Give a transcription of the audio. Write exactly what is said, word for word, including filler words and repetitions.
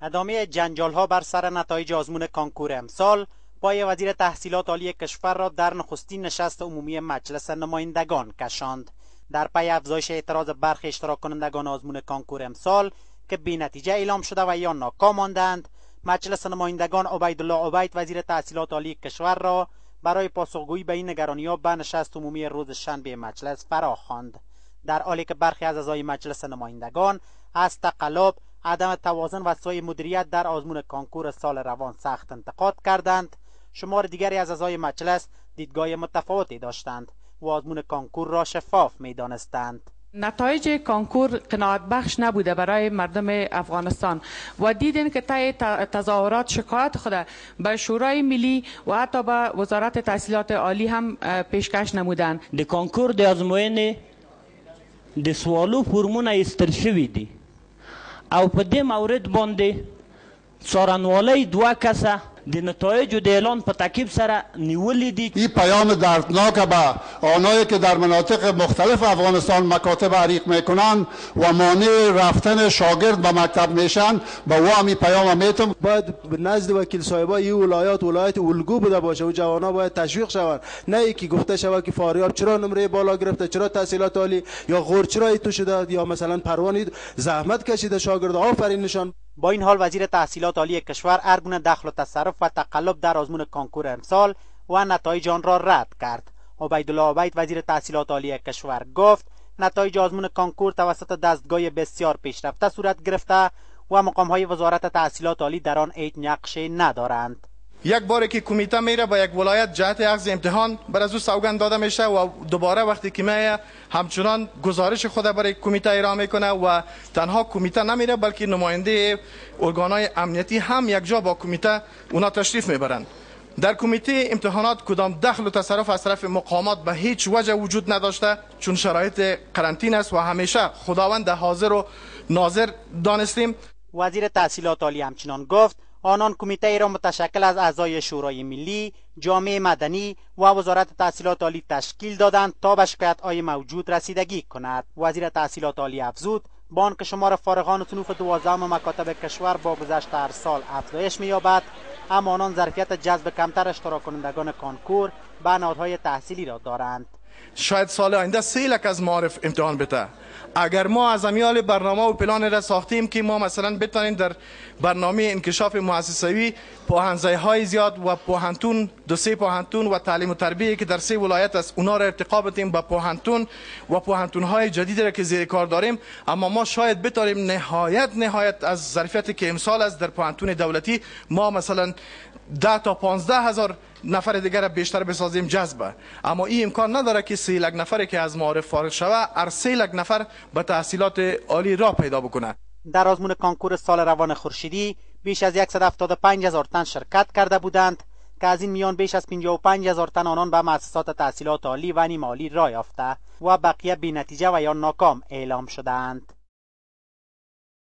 ادامه جنجال ها بر سر نتایج آزمون کانکور امسال پای وزیر تحصیلات عالی کشور را در نخستین نشست عمومی مجلس نمایندگان کشاند. در پی افزایش اعتراض برخی اشتراک کنندگان آزمون کانکور امسال که بی نتیجه اعلام شده و یا ناکام ماندند، مجلس نمایندگان عبیدالله عبید وزیر تحصیلات عالی کشور را برای پاسخگویی به این نگرانی‌ها به نشست عمومی روز شنبه مجلس فراخواند. در حالی که برخی از اعضای مجلس نمایندگان از تقلب، عدم توازن و سوء مدیریت در آزمون کانکور سال روان سخت انتقاد کردند، شمار دیگری از اعضای مجلس دیدگاه متفاوتی داشتند و آزمون کانکور را شفاف می‌دانستند. نتایج کانکور قناعت بخش نبوده برای مردم افغانستان و دیدین که طی تظاهرات شکایت خود به شورای ملی و حتی به وزارت تحصیلات عالی هم پیشکش نمودند. د کانکور د ازموینې د سوالو فورمونه ایستل شوي دي او په دې مورد باندې څارنوالۍ دوه کسه د نتایج د اعلان په تعقیب سره نیولې دي. این پیام دردناک به آنایی که در مناطق مختلف افغانستان مکاتب عریق میکنند و مانع رفتن شاگرد به مکتب میشن، به او هم این پیام میتم. باید نزد وکیل صاحبا این ولایات ولایت الگو بوده باشه و جوانا باید تشویق شوند، نه یکی گفته شود که فاریاب چرا نمره بالا گرفته، چرا تحصیلات عالی، یا غور چرا تو شده، یا مثلا پروانی زحمت کشیده شاگرد آفرین نشان. با این حال وزیر تحصیلات عالی کشور هر گونه دخل و تصرف و تقلب در آزمون کانکور امسال و نتایج آن را رد کرد. عبیدالله عبید وزیر تحصیلات عالی کشور گفت نتایج آزمون کانکور توسط دستگاه بسیار پیشرفته صورت گرفته و مقام‌های وزارت تحصیلات عالی در آن هیچ نقشی ندارند. یک باری که کمیته میره با یک ولایت جهت اخذ امتحان بر از او سوگند داده میشه و دوباره وقتی که میاد همچنان گزارش خود برای کمیته ارائه میکنه و تنها کمیته نمیره بلکه نماینده ارگانهای امنیتی هم یک جا با کمیته اونا تشریف میبرند. در کمیته امتحانات کدام دخل و تصرف از طرف مقامات به هیچ وجه وجود نداشته، چون شرایط قرنطینه است و همیشه خداوند حاضر و ناظر دانستیم. وزیر تحصیلات عالی همچنان گفت آنان کمیته ای را متشکل از اعضای شورای ملی، جامعه مدنی و وزارت تحصیلات عالی تشکیل دادند تا به شکایت‌های موجود رسیدگی کند. وزیر تحصیلات عالی افزود با آنکه شمار فارغان صنوف دوازدهم مکاتب کشور با گذشت هر سال افزایش می‌یابد، اما آنان ظرفیت جذب کمتر اشتراک کنندگان کانکور به نهادهای تحصیلی را دارند. شاید سال آینده سه لک از معارف امتحان بده. اگر ما از امیال برنامه و پلان را ساختیم که ما مثلا بتوانیم در برنامه انکشاف مؤسسوی پوهنځای های زیاد و پوهنتون دو سه پوهنتون و تعلیم و تربیه که در سه ولایت است اونا را ارتقا بدیم به پوهنتون و پوهنتون های جدید را که زیر کار داریم، اما ما شاید بتوانیم نهایت نهایت از ظرفیتی که امسال است در پوهنتون دولتی ما مثلا ده تا پانزده هزار نفر دیگر بیشتر بسازیم جذبه، اما این امکان نداره که سه لک نفری که از معارف فارغ شوه هر سه لک نفر به تحصیلات عالی راه پیدا بکنه. در آزمون کانکور سال روان خورشیدی بیش از صد و هفتاد و پنج هزار تن شرکت کرده بودند که از این میان بیش از پنجاه و پنج هزار تن آنان به مؤسسات تحصیلات عالی و نیم عالی راه یافته و بقیه بی نتیجه و یا ناکام اعلام شدند.